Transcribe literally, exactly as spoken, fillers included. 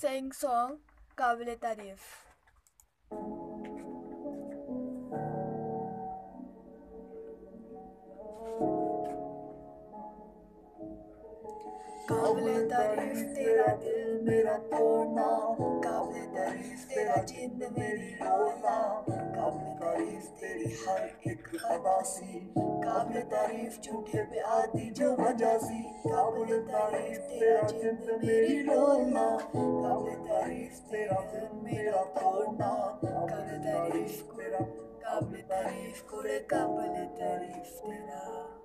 sang song Kaabil E Tareef. काबिले तारीफ तेरा दिल मेरा तोड़ना, काबिले तारीफ तेरा जिंद मेरी रोना, काबिले तारीफ तेरी हर एक अदा सी, काबिले तारीफ झूठे पे आती जो वजह सी, काबिले तारीफ तेरा जिंद मेरी रोना, काबिले तारीफ तेरा दिल मेरा तोड़ना, काबिले तारीफ तेरा, काबिले तारीफ कुरे काबिले तारीफ तेरा।